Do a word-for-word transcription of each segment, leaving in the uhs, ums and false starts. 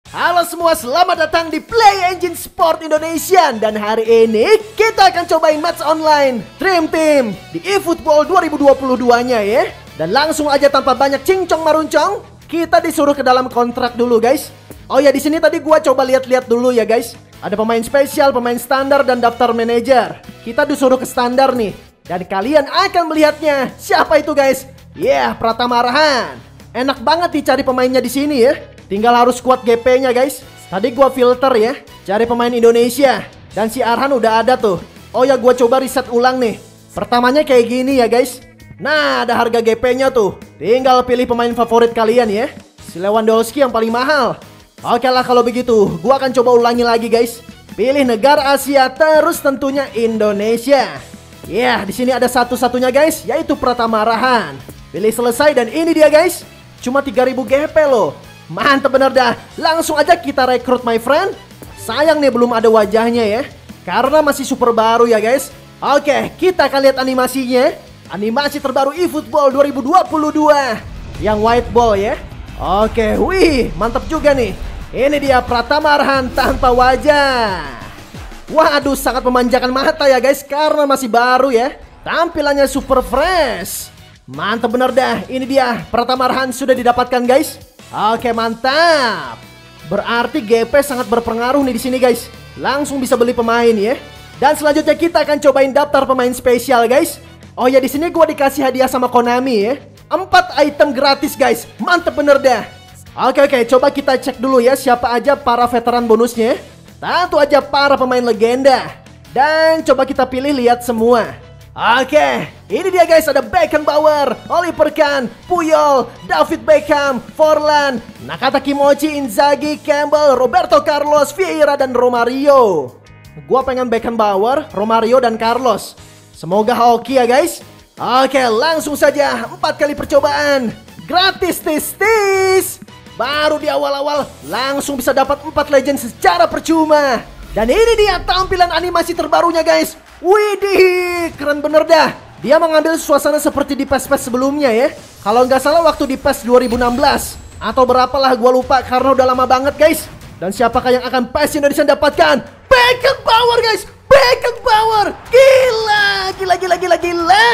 Halo semua, selamat datang di Play Engine Sport Indonesia. Dan hari ini kita akan cobain match online Dream Team di eFootball dua ribu dua puluh dua nya ya. Dan langsung aja tanpa banyak cincong maruncong, kita disuruh ke dalam kontrak dulu guys. Oh ya, di sini tadi gua coba lihat-lihat dulu ya guys. Ada pemain spesial, pemain standar, dan daftar manajer. Kita disuruh ke standar nih. Dan kalian akan melihatnya. Siapa itu guys? Yeah, Pratama Arhan. Enak banget dicari pemainnya di sini ya. Tinggal harus kuat G P-nya guys. Tadi gua filter ya, cari pemain Indonesia. Dan si Arhan udah ada tuh. Oh ya, gua coba riset ulang nih. Pertamanya kayak gini ya guys. Nah, ada harga G P-nya tuh. Tinggal pilih pemain favorit kalian ya. Si Lewandowski yang paling mahal. Oke lah kalau begitu, gua akan coba ulangi lagi guys. Pilih negara Asia, terus tentunya Indonesia. Ya, yeah, di sini ada satu-satunya guys, yaitu Pratama Arhan. Pilih selesai dan ini dia guys. Cuma tiga ribu G P loh. Mantap bener dah. Langsung aja kita rekrut my friend. Sayang nih belum ada wajahnya ya, karena masih super baru ya guys. Oke, kita akan lihat animasinya. Animasi terbaru eFootball dua ribu dua puluh dua yang white ball ya. Oke, wih, mantap juga nih. Ini dia Pratama Arhan tanpa wajah. Waduh, sangat memanjakan mata ya guys, karena masih baru ya. Tampilannya super fresh. Mantap bener dah. Ini dia Pratama Arhan sudah didapatkan guys. Oke, mantap. Berarti G P sangat berpengaruh nih di sini guys. Langsung bisa beli pemain ya. Dan selanjutnya kita akan cobain daftar pemain spesial guys. Oh ya, di sini gua dikasih hadiah sama Konami ya. Empat item gratis guys. Mantap bener dah. Oke oke, coba kita cek dulu ya siapa aja para veteran bonusnya. Tentu aja para pemain legenda. Dan coba kita pilih lihat semua. Oke, ini dia guys, ada Beckenbauer, Oliver Kahn, Puyol, David Beckham, Forlan, Nakata Kimochi, Inzaghi, Campbell, Roberto Carlos, Vieira, dan Romario. Gua pengen Beckenbauer, Romario, dan Carlos. Semoga hoki ya guys. Oke, langsung saja empat kali percobaan. Gratis tis-tis. Baru di awal-awal langsung bisa dapat empat legend secara percuma. Dan ini dia tampilan animasi terbarunya guys. Widih, keren bener dah. Dia mengambil suasana seperti di PES-PES sebelumnya ya. Kalau nggak salah waktu di PES dua ribu enam belas atau berapalah, gua lupa karena udah lama banget guys. Dan siapakah yang akan PES Indonesia dapatkan? Beckenbauer guys, Beckenbauer. Gila, gila, gila, gila, gila.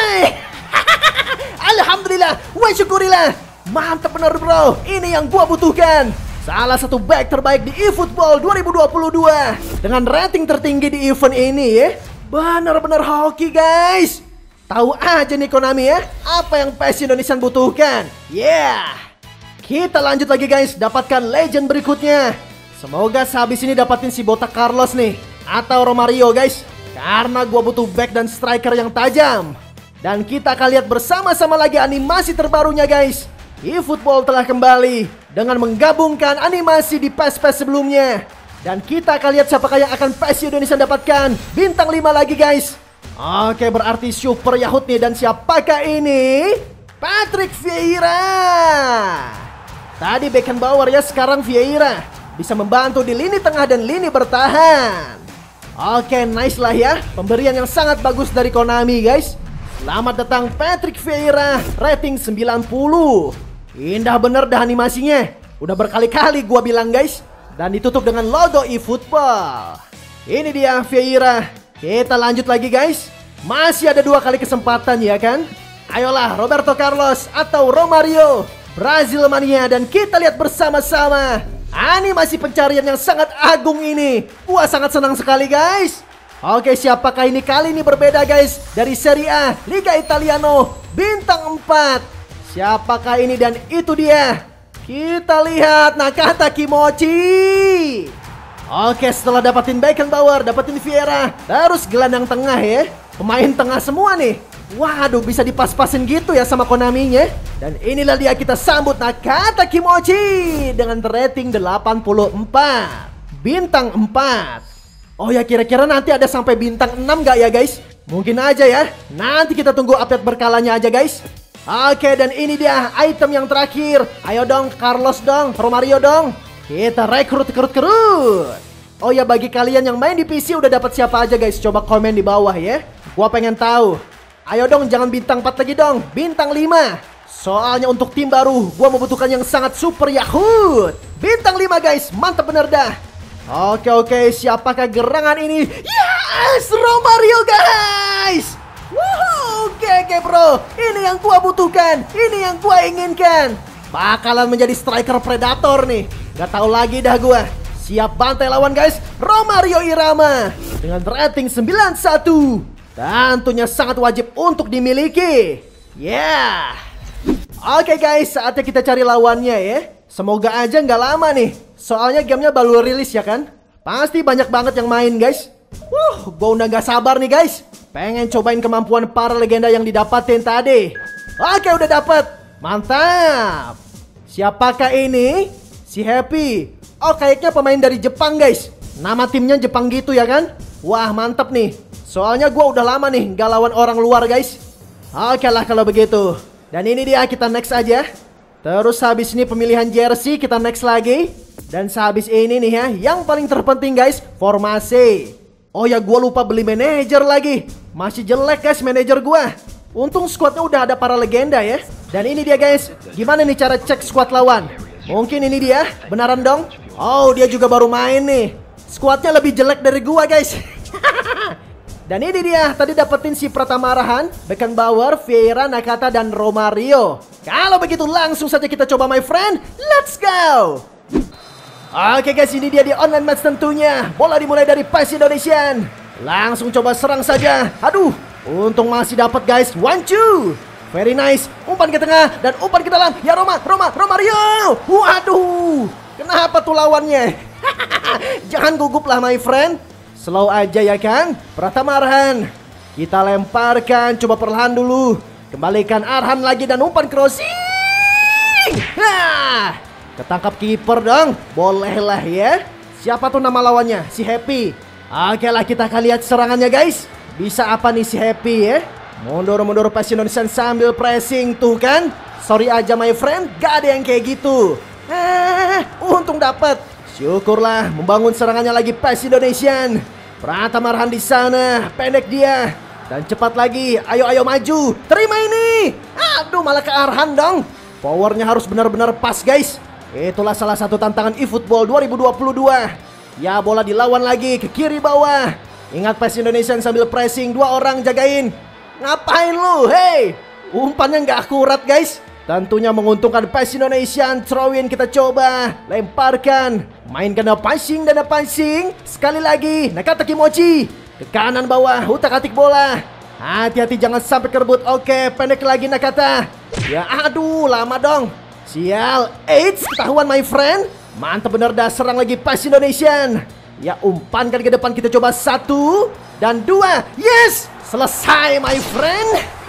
Alhamdulillah, wa syukurillah. Mantap bener bro, ini yang gua butuhkan. Salah satu back terbaik di eFootball dua ribu dua puluh dua dengan rating tertinggi di event ini ya. Bener-bener hoki guys. Tahu aja nih Konami ya, apa yang PES Indonesia butuhkan. Yeah. Kita lanjut lagi guys, dapatkan legend berikutnya. Semoga sehabis ini dapatin si botak Carlos nih, atau Romario guys, karena gua butuh back dan striker yang tajam. Dan kita akan lihat bersama-sama lagi animasi terbarunya guys. eFootball telah kembali dengan menggabungkan animasi di PES-PES sebelumnya. Dan kita akan lihat siapakah yang akan PES Indonesia dapatkan. Bintang lima lagi guys. Oke, berarti Super Yahut nih. Dan siapakah ini? Patrick Vieira. Tadi Beckenbauer ya, sekarang Vieira. Bisa membantu di lini tengah dan lini bertahan. Oke, nice lah ya. Pemberian yang sangat bagus dari Konami guys. Selamat datang Patrick Vieira. Rating sembilan puluh. Indah bener dah animasinya. Udah berkali-kali gua bilang guys. Dan ditutup dengan logo eFootball. Ini dia Vieira. Kita lanjut lagi guys. Masih ada dua kali kesempatan ya kan. Ayolah Roberto Carlos atau Romario, Brazil mania. Dan kita lihat bersama-sama animasi pencarian yang sangat agung ini. Gua sangat senang sekali guys. Oke, siapakah ini? Kali ini berbeda guys. Dari Serie A, Liga Italiano, bintang empat. Siapakah ini? Dan itu dia. Kita lihat Nakata Kimochi. Oke, setelah dapatin Beckenbauer, dapatin Vieira, terus gelandang tengah ya. Pemain tengah semua nih. Waduh, bisa dipas-pasin gitu ya sama Konaminya. Dan inilah dia, kita sambut Nakata Kimochi dengan rating delapan puluh empat. Bintang empat. Oh ya, kira-kira nanti ada sampai bintang enam gak ya guys? Mungkin aja ya. Nanti kita tunggu update berkalanya aja guys. Oke, dan ini dia item yang terakhir. Ayo dong Carlos dong, Romario dong. Kita rekrut, rekrut, rekrut. Oh ya, bagi kalian yang main di P C udah dapat siapa aja guys? Coba komen di bawah ya. Gua pengen tahu. Ayo dong, jangan bintang empat lagi dong, bintang lima. Soalnya untuk tim baru, gua membutuhkan yang sangat super Yahut. Bintang lima guys, mantap bener dah. Oke oke, siapakah gerangan ini? Yes, Romario guys. Wow, oke oke bro. Ini yang gua butuhkan, ini yang gua inginkan. Bakalan menjadi striker predator nih. Gak tahu lagi dah gua. Siap bantai lawan guys, Romario Irama. Dengan rating sembilan puluh satu. Tentunya sangat wajib untuk dimiliki. Yeah. Oke guys, saatnya kita cari lawannya ya. Semoga aja nggak lama nih. Soalnya gamenya baru rilis ya kan. Pasti banyak banget yang main guys. Wuh, gue udah nggak sabar nih guys. Pengen cobain kemampuan para legenda yang didapatin tadi. Oke udah dapet. Mantap. Siapakah ini? Si Happy. Oh kayaknya pemain dari Jepang guys. Nama timnya Jepang gitu ya kan. Wah mantap nih. Soalnya gue udah lama nih nggak lawan orang luar guys. Oke lah kalau begitu. Dan ini dia, kita next aja. Terus habis ini pemilihan jersey kita next lagi. Dan sehabis ini nih ya, yang paling terpenting guys, formasi. Oh ya, gue lupa beli manajer lagi. Masih jelek guys manajer gue. Untung squadnya udah ada para legenda ya. Dan ini dia guys, gimana nih cara cek squad lawan? Mungkin ini dia, beneran dong. Oh dia juga baru main nih. Squadnya lebih jelek dari gue guys. Dan ini dia, tadi dapetin si Pratama Arhan, Beckenbauer, Vieira, Nakata, dan Romario. Kalau begitu langsung saja kita coba my friend. Let's go. Oke guys, ini dia di online match tentunya. Bola dimulai dari P E S Indonesian. Langsung coba serang saja. Aduh, untung masih dapat guys. One two. Very nice. Umpan ke tengah dan umpan ke dalam. Ya Roma, Roma, Romario. Waduh, kenapa tuh lawannya? Jangan gugup lah my friend. Slow aja ya kan, Pratama Arhan. Kita lemparkan, coba perlahan dulu. Kembalikan Arhan lagi dan umpan crossing. Hah, ketangkap kiper dong. Bolehlah ya. Siapa tuh nama lawannya? Si Happy. Oke lah, kita akan lihat serangannya guys. Bisa apa nih si Happy ya? Mundur-mundur P E S Indonesia sambil pressing tuh kan. Sorry aja my friend, gak ada yang kayak gitu. Eh, untung dapat. Syukurlah, membangun serangannya lagi P E S Indonesian. Pratama Arhan di sana, pendek dia. Dan cepat lagi, ayo ayo maju. Terima ini. Aduh, malah ke Arhan dong. Powernya harus benar-benar pas guys. Itulah salah satu tantangan eFootball dua ribu dua puluh dua. Ya, bola dilawan lagi ke kiri bawah. Ingat P E S Indonesian sambil pressing, dua orang jagain. Ngapain lu? Hey, umpannya nggak akurat guys. Tentunya menguntungkan P E S Indonesian. Throw in kita coba. Lemparkan. Mainkan dana passing, dana passing. Sekali lagi. Nakata Kimochi. Ke kanan bawah. Utak-atik bola. Hati-hati jangan sampai kerebut. Oke, pendek lagi Nakata. Ya aduh, lama dong. Sial. Eits, ketahuan my friend. Mantap bener dah, serang lagi P E S Indonesian. Ya umpankan ke depan, kita coba satu. Dan dua. Yes. Selesai my friend.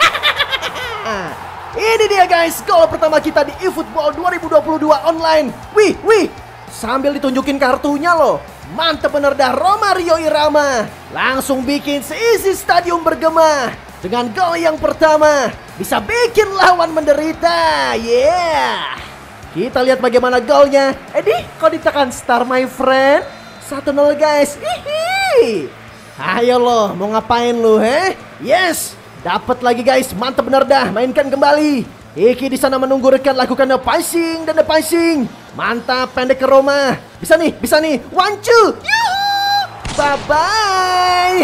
Ini dia guys, gol pertama kita di eFootball dua ribu dua puluh dua online. Wih, wih, sambil ditunjukin kartunya loh. Mantep bener dah, Romario Irama. Langsung bikin seisi stadium bergema. Dengan gol yang pertama, bisa bikin lawan menderita. Yeah. Kita lihat bagaimana golnya. Edi, kok ditekan star my friend? satu nol guys. Hihi. Ayo loh, mau ngapain lu, he? Yes. Dapat lagi guys, mantap benar dah. Mainkan kembali. Iki di sana menunggu rekan, lakukan the passing dan the passing. Mantap, pendek ke Roma. Bisa nih, bisa nih. One two. Yuhu. Bye bye.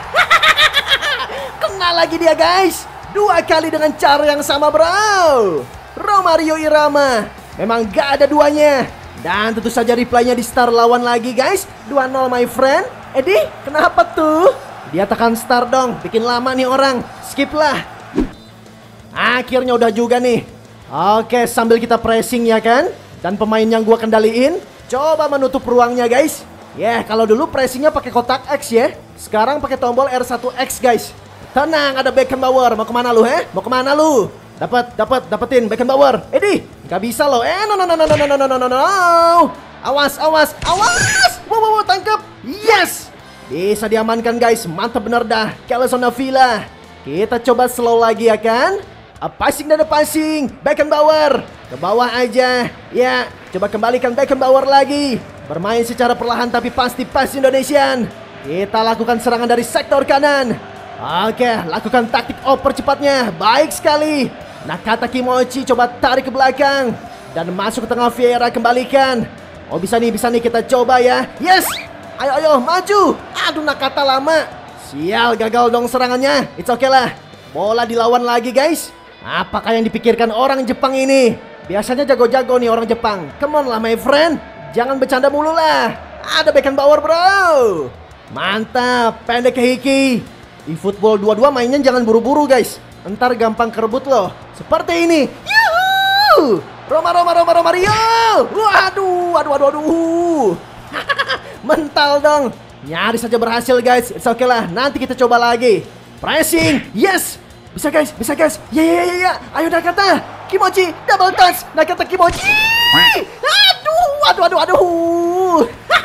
Kena lagi dia guys. Dua kali dengan cara yang sama bro. Romario Irama. Memang gak ada duanya. Dan tentu saja replaynya di star lawan lagi guys. dua nol my friend. Edi, kenapa tuh? Dia tekan start dong, bikin lama nih orang. Skip lah. Akhirnya udah juga nih. Oke, sambil kita pressing ya kan. Dan pemain yang gua kendaliin coba menutup ruangnya guys. Ya, yeah, kalau dulu pressingnya pakai kotak X ya. Sekarang pakai tombol R satu X guys. Tenang, ada Beckenbauer. Mau kemana lu, he? Mau kemana lu? Dapat, dapat, dapetin Beckenbauer. Edi, nggak bisa loh. Eh, no, no, no, no, no, no, no, no, no, no. Awas, awas, awas. Wow, wow, wow, tangkap. Yes. Bisa diamankan guys, mantap bener dah. Kelson Navila. Kita coba slow lagi ya kan. A passing dan a passing. Beckenbauer. Ke bawah aja. Ya, coba kembalikan Beckenbauer lagi. Bermain secara perlahan tapi pasti P E S Indonesian. Kita lakukan serangan dari sektor kanan. Oke, lakukan taktik oper cepatnya. Baik sekali. Nakata Kimochi coba tarik ke belakang dan masuk ke tengah. Vieira kembalikan. Oh bisa nih, bisa nih kita coba ya. Yes. Ayo, ayo, maju. Aduh, Nakata lama. Sial, gagal dong serangannya. It's okay lah. Bola dilawan lagi guys. Apakah yang dipikirkan orang Jepang ini? Biasanya jago-jago nih orang Jepang. Come on lah my friend. Jangan bercanda mulu lah. Ada Beckenbauer bro. Mantap, pendek ke Hiki. Di football dua dua mainnya jangan buru-buru guys. Ntar gampang kerebut loh. Seperti ini. Yuhuu. Roma, Roma, Roma, Romario. Waduh, waduh, waduh, waduh. Mental dong. Nyaris saja berhasil guys. It's okay lah, nanti kita coba lagi. Pressing, yes. Bisa guys, bisa guys. Ya, ya, ya, ya. Ayo Nakata. Kimochi, double touch. Nakata Kimochi. Aduh, aduh, aduh, aduh.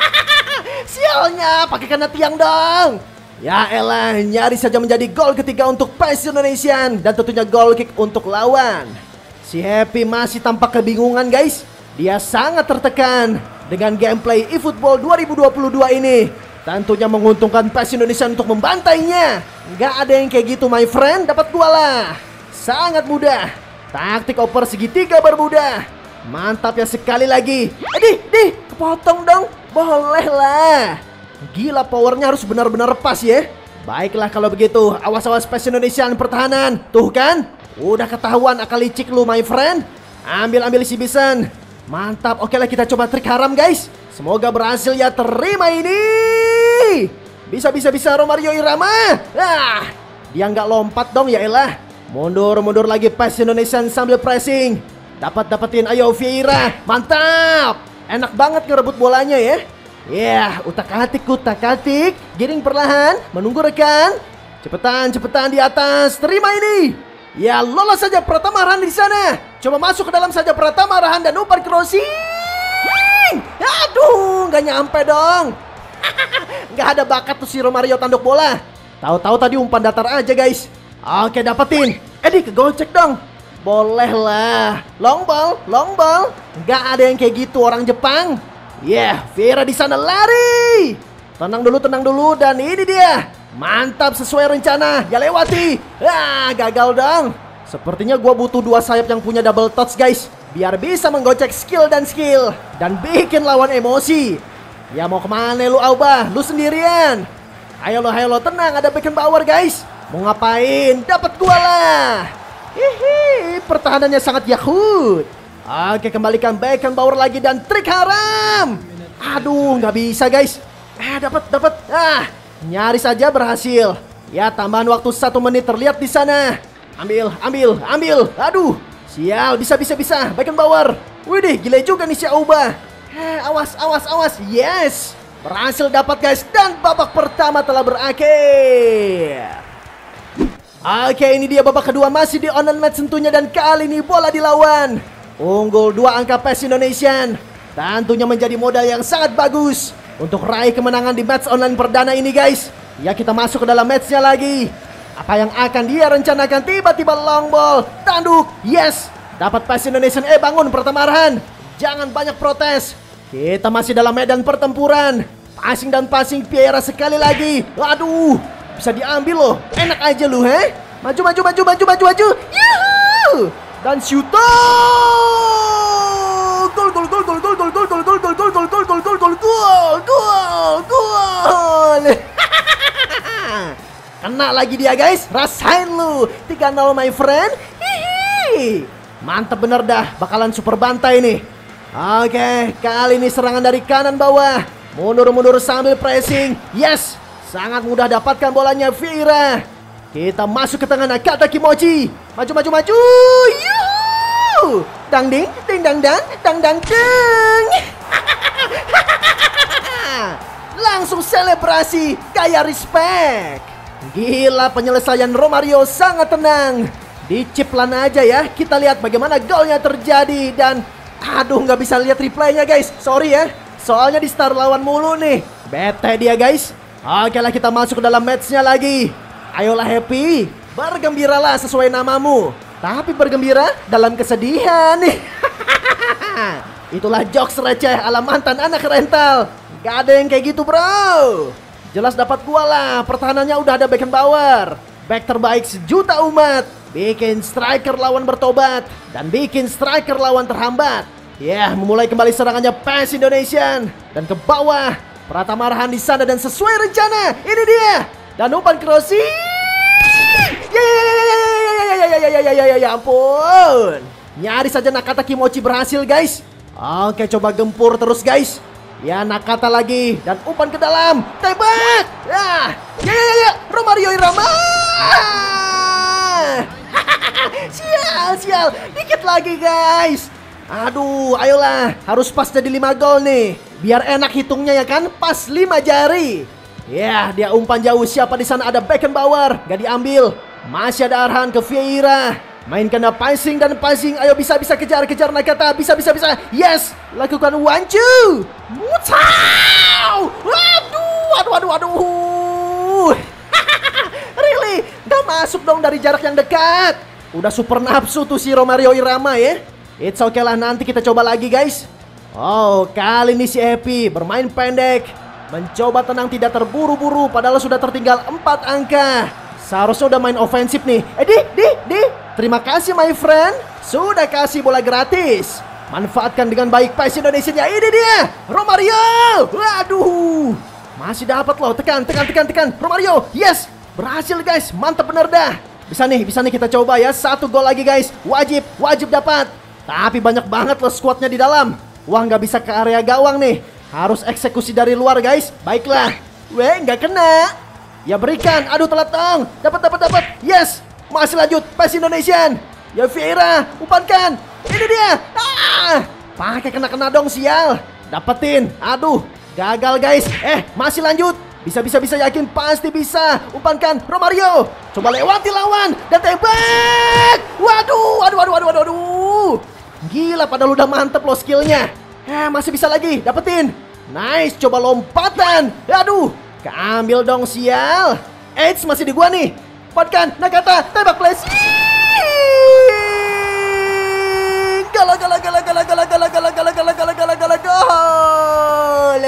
Sialnya, pakai kena tiang dong. Ya elah, nyaris saja menjadi gol ketiga untuk P E S Indonesian. Dan tentunya gol kick untuk lawan. Si Happy masih tampak kebingungan guys. Dia sangat tertekan dengan gameplay eFootball dua ribu dua puluh dua ini. Tentunya menguntungkan P E S Indonesia untuk membantainya. Nggak ada yang kayak gitu my friend. Dapat gua lah. Sangat mudah. Taktik oper segitiga bermudah. Mantap ya sekali lagi. Eh di, di, kepotong dong. Boleh lah. Gila, powernya harus benar-benar pas ya. Baiklah kalau begitu. Awas-awas P E S Indonesia pertahanan. Tuh kan, udah ketahuan akal licik lu my friend. Ambil-ambil si Bison. Mantap, oke lah kita coba trik haram guys. Semoga berhasil ya, terima ini. Bisa, bisa, bisa Romario Irama. Ah, dia nggak lompat dong ya elah. Mundur, mundur lagi P E S Indonesia sambil pressing. Dapat, dapetin, ayo Vieira. Mantap. Enak banget ngerebut bolanya ya. Ya, yeah, utak-atik, utak-atik. Giring perlahan, menunggu rekan. Cepetan, cepetan di atas. Terima ini. Ya, lolos saja Pratama Arhan di sana. Coba masuk ke dalam saja Pratama Arhan dan umpan crossing. Aduh, nggak nyampe dong. Nggak ada bakat tuh si Romario tanduk bola. Tahu-tahu tadi umpan datar aja guys. Oke, dapetin. Edi kegocek dong. Boleh lah. Long ball, long ball. Nggak ada yang kayak gitu orang Jepang. Yeah, Vieira di sana lari. Tenang dulu, tenang dulu, dan ini dia. Mantap sesuai rencana. Ya lewati. Ah, gagal dong. Sepertinya gua butuh dua sayap yang punya double touch guys, biar bisa menggocek skill dan skill dan bikin lawan emosi. Ya mau kemana lu Auba? Lu sendirian. Ayo lo, ayo lo, tenang. Ada Beckenbauer guys. Mau ngapain? Dapat gua lah. Hihi, pertahanannya sangat yakut. Oke, kembalikan Beckenbauer lagi dan trik haram. Aduh, nggak bisa guys. Eh, dapat, dapat. Ah, nyaris saja berhasil. Ya, tambahan waktu satu menit terlihat di sana. Ambil, ambil, ambil. Aduh, sial, bisa, bisa, bisa. Beckenbauer. Widih, gila juga nih si Auba. Eh, awas, awas, awas. Yes, berhasil dapat guys. Dan babak pertama telah berakhir. Oke, ini dia babak kedua masih di online match tentunya, dan kali ini bola dilawan. Unggul dua angka P E S Indonesian. Tentunya menjadi modal yang sangat bagus untuk raih kemenangan di match online perdana ini guys. Ya, kita masuk ke dalam matchnya lagi. Apa yang akan dia rencanakan? Tiba-tiba long ball, tanduk. Yes, dapat P E S Indonesian. Eh, bangun Pratama Arhan. Jangan banyak protes. Kita masih dalam medan pertempuran. Passing dan passing Vieira sekali lagi. Waduh, bisa diambil loh. Enak aja lu, he? Maju, maju, maju, maju, maju, maju. Yuhuu. Dan syuto. Gol, gol, gol, gol, gol, gol, gol, gol, gol, gol, gol, gol, gol, gol, gol, gol, gol, gol, gol. Kena lagi dia guys. Rasain lu. tiga nol my friend. Hihi. Mantap bener dah. Bakalan super bantai nih. Oke, kali ini serangan dari kanan bawah. Mundur-mundur sambil pressing. Yes, sangat mudah dapatkan bolanya Vieira. Kita masuk ke tengah Nakata Kimochi. Maju, maju, maju. Yuhu. Dang ding, ding dang dang, dang dang ding. Langsung selebrasi, kayak respect. Gila, penyelesaian Romario sangat tenang. Diciplan aja ya. Kita lihat bagaimana golnya terjadi. Dan aduh, nggak bisa lihat replaynya guys. Sorry ya, soalnya di start lawan mulu nih. Bete dia guys. Oke lah, kita masuk ke dalam matchnya lagi. Ayolah Happy, bergembiralah sesuai namamu. Tapi bergembira dalam kesedihan nih. Itulah jokes receh ala mantan anak rental. Gak ada yang kayak gitu bro. Jelas dapat gua lah. Pertahanannya udah ada Beckenbauer, back terbaik sejuta umat. bikin striker lawan bertobat, dan bikin striker lawan terhambat. Ya, yeah, memulai kembali serangannya P E S Indonesian. Dan ke bawah, Pratama Arhan di sana dan sesuai rencana. Ini dia. Dan umpan crossing. Ya, ya, ya, ya, ya, ya, ya, ya, ya, ya, ampun. Nyaris saja Nakata Kimochi berhasil, guys. Oke, coba gempur terus, guys. Ya, Nakata lagi. Dan umpan ke dalam. Tembak. Ya, ya, ya, ya. Romario Irama. Sial, sial. Dikit lagi, guys. Aduh, ayolah. Harus pas jadi lima gol nih. Biar enak hitungnya ya kan. Pas lima jari. Ya, dia umpan jauh. Siapa di sana? Ada Beckenbauer. Gak diambil. Masih ada Arhan ke Vieira. Mainkan passing dan passing. Ayo, bisa-bisa kejar-kejar Nakata. Bisa-bisa-bisa. Yes. Lakukan one two. Wow. Waduh, waduh, waduh, waduh. Really? Gak masuk dong dari jarak yang dekat. Udah super nafsu tuh si Romario Irama ya. It's okay lah, nanti kita coba lagi, guys. Oh, kali ini si Happy bermain pendek. Mencoba tenang, tidak terburu-buru. Padahal sudah tertinggal empat angka. Seharusnya udah main ofensif nih. Eh, di, di, di. Terima kasih, my friend. Sudah kasih bola gratis. Manfaatkan dengan baik P E S Indonesia. Ya, ini dia. Romario. Waduh. Masih dapat loh. Tekan, tekan, tekan, tekan. Romario. Yes. Berhasil, guys. Mantap bener dah. Bisa nih, bisa nih kita coba ya. Satu gol lagi, guys. Wajib, wajib dapat. Tapi banyak banget loh squadnya di dalam. Wah, nggak bisa ke area gawang nih. Harus eksekusi dari luar, guys. Baiklah. Weh, nggak kena. Ya berikan. Aduh, telat dong. Dapat, dapat, dapat. Yes. Masih lanjut. P E S Indonesian. Ya Vieira. Umpankan. Ini dia. Ah. Pakai kena-kena dong, sial. Dapetin. Aduh. Gagal, guys. Eh, masih lanjut. Bisa, bisa, bisa. Yakin pasti bisa. Umpankan. Romario. Coba lewati lawan. Dan tembak. Waduh. Waduh, waduh, waduh, waduh, waduh. Gila, padahal udah mantep loh skillnya. Eh, masih bisa lagi. Dapetin. Nice. Coba lompatan. Aduh. Keambil dong, sial. Eits, masih di gua nih. Umpankan. Nakata. Tembak flashing. Gala, gala, gala, gala, gala, gala, gala, gala, gala, gala, gala, gala, gol.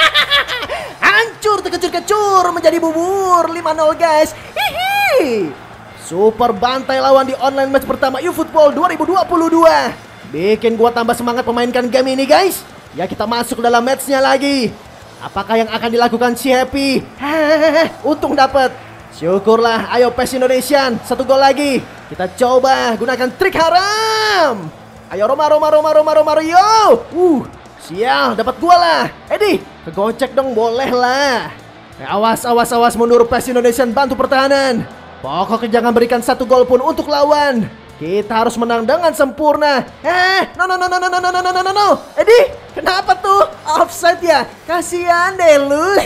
Hancur, terkecur-kecur menjadi bubur. lima nol, guys. Hihi. Super bantai lawan di online match pertama eFootball dua ribu dua puluh dua. Bikin gua tambah semangat memainkan game ini, guys. Ya, kita masuk dalam matchnya lagi. Apakah yang akan dilakukan si Happy? Hehehe, untung dapat. Syukurlah. Ayo P E S Indonesian. Satu gol lagi. Kita coba gunakan trik haram. Ayo Roma, Roma, Roma, Roma, Romario. Uh, sial, dapat gol lah. Edi, kegocek dong, boleh lah. Eh, awas, awas, awas, mundur P E S Indonesian, bantu pertahanan. Pokoknya jangan berikan satu gol pun untuk lawan. Kita harus menang dengan sempurna. Eh, no, no, no, no, no, no, no, no, no, no, no. Edi, kenapa tuh? Offside ya? Kasihan deh lu.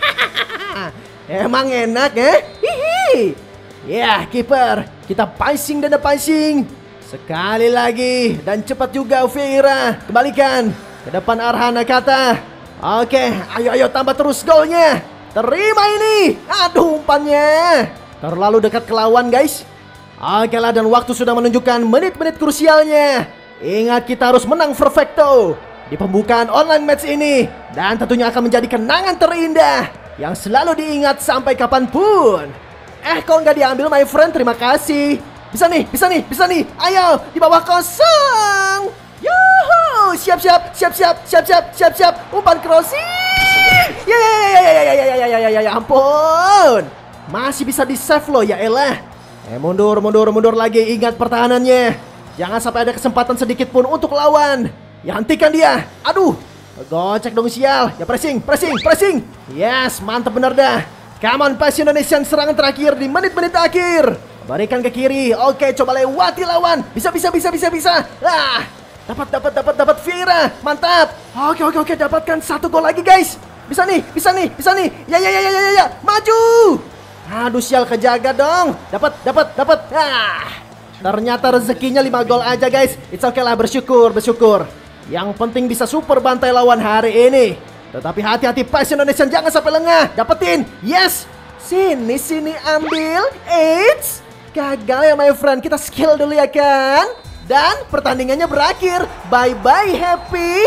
Emang enak ya? Hihi. Ya, kiper. Kita passing dan passing. Sekali lagi. Dan cepat juga Vieira. Kembalikan. Ke depan Arhan Nakata. Oke, ayo, ayo tambah terus golnya. Terima ini. Aduh, umpannya. Terlalu dekat ke lawan, guys. Oke lah, dan waktu sudah menunjukkan menit-menit krusialnya. Ingat, kita harus menang perfecto di pembukaan online match ini. Dan tentunya akan menjadi kenangan terindah yang selalu diingat sampai kapanpun. Eh, kok nggak diambil, my friend? Terima kasih. Bisa nih, bisa nih, bisa nih. Ayo, di bawah kosong. Yuhu, siap, siap, siap, siap, siap, siap, siap, siap. Umpan crossing. Ya, ya, ya, ya, ya, ya, ya, ya, ya, ya, ampun. Masih bisa di save loh, ya elah. Eh, mundur, mundur, mundur lagi. Ingat pertahanannya. Jangan sampai ada kesempatan sedikit pun untuk lawan. Ya, hentikan dia. Aduh. Gocek dong, sial. Ya, pressing, pressing, pressing. Yes, mantap bener dah. Come on, P E S Indonesian, serangan terakhir di menit-menit akhir. Berikan ke kiri. Oke, coba lewati lawan. Bisa, bisa, bisa, bisa, bisa. Ah, dapat, dapat, dapat, dapat Vieira. Mantap. Oke, oke, oke. Dapatkan satu gol lagi, guys. Bisa nih, bisa nih, bisa nih. Ya, ya, ya, ya, ya, ya. Maju. Aduh, sial, kejaga dong. Dapat, dapat, dapat. Ah, ternyata rezekinya lima gol aja, guys. It's okay lah, bersyukur, bersyukur. Yang penting bisa super bantai lawan hari ini. Tetapi hati-hati P E S Indonesia, jangan sampai lengah. Dapetin. Yes. Sini, sini ambil. Eits. Gagal ya, my friend. Kita skill dulu ya kan. Dan pertandingannya berakhir. Bye-bye, Happy.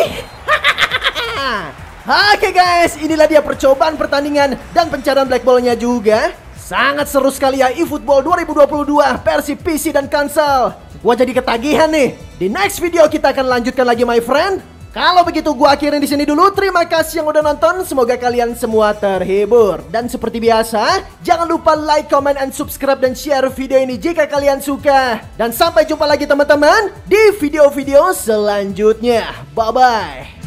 Oke guys, inilah dia percobaan pertandingan dan pencarian black ball-nya juga. Sangat seru sekali ya eFootball dua ribu dua puluh dua versi P C dan konsol. Gua jadi ketagihan nih. Di next video kita akan lanjutkan lagi my friend. Kalau begitu gua akhirin di sini dulu. Terima kasih yang udah nonton. Semoga kalian semua terhibur. Dan seperti biasa, jangan lupa like, comment, and subscribe dan share video ini jika kalian suka. Dan sampai jumpa lagi teman-teman di video-video selanjutnya. Bye-bye.